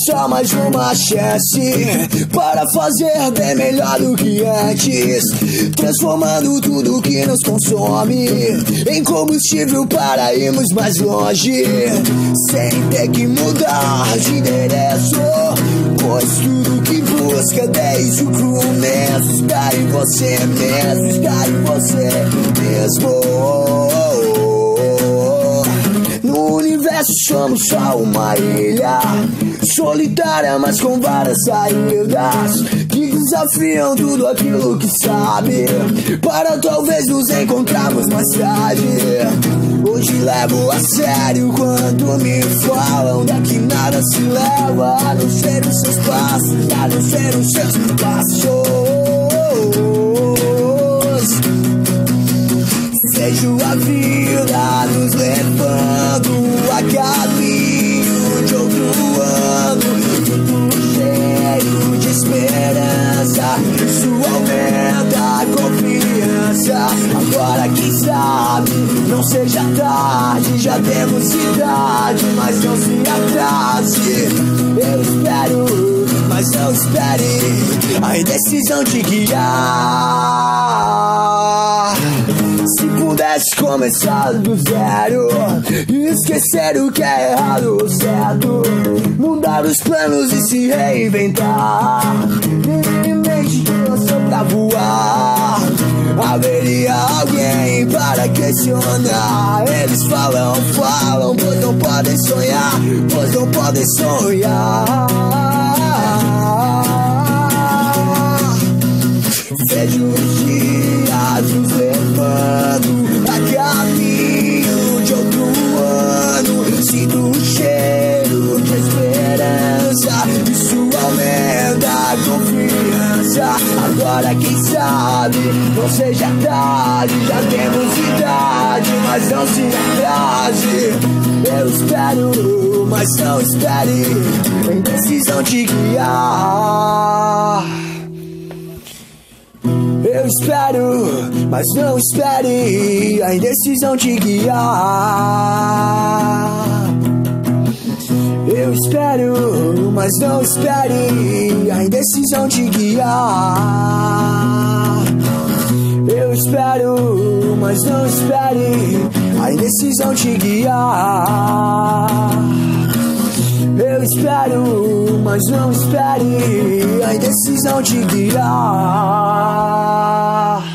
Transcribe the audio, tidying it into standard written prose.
só mais uma chance para fazer bem melhor do que antes, transformando tudo que nos consome em combustível para irmos mais longe, sem ter que mudar de endereço, pois tudo que busca desde o começo está em você mesmo, está em você mesmo. No universo somos só uma ilha solitária, mas com várias saídas que desafiam tudo aquilo que sabe, para talvez nos encontrarmos mais tarde. Hoje levo a sério quando me falam daqui nada se leva, a não ser os seus passos, a não ser os seus passos. Vejo a vida nos levando a caminho de outro ano, tudo cheio de esperança, isso aumenta a confiança. Agora quem sabe não seja tarde, já temos idade, mas não se atrase. Eu espero, mas não espere a indecisão te guiar. Se pudesse começar do zero e esquecer o que é errado ou certo, mudar os planos e se reinventar, ter em mente que eu sou pra voar, haveria alguém para questionar. Eles falam, pois não podem sonhar, pois não podem sonhar. Vejo os dias nos levando a caminho de outro ano, sinto o cheiro de esperança, isso aumenta a confiança. Agora quem sabe não seja tarde, já temos idade, mas não se atrase. Eu espero, mas não espere a indecisão te guiar. Eu espero, mas não espere a indecisão te guiar. Eu espero, mas não espere a indecisão te guiar. Eu espero, mas não espere a indecisão te guiar. Eu espero, mas não espere a indecisão te guiar.